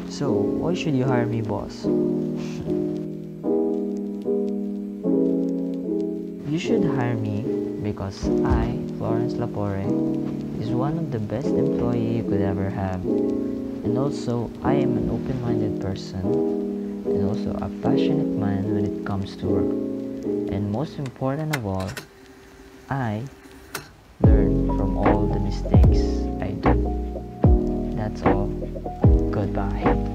So, why should you hire me, boss? You should hire me because I, Florence Lapore, is one of the best employee you could ever have. And also, I am an open-minded person and also a passionate man when it comes to work. And most important of all, I learn from all the mistakes I do. That's all. Goodbye.